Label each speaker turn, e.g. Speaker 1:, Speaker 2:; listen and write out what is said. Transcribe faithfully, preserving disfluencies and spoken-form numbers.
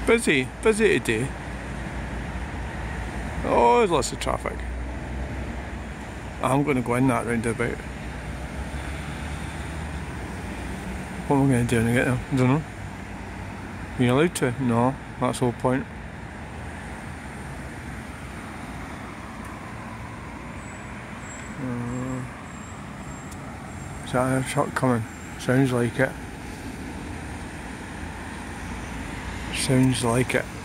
Speaker 1: busy, busy today. Oh, there's lots of traffic. I'm going to go in that roundabout. What am I going to do when I get there? I don't know. Are you allowed to? No, that's the whole point. Uh, is that a truck coming? Sounds like it. Sounds like it.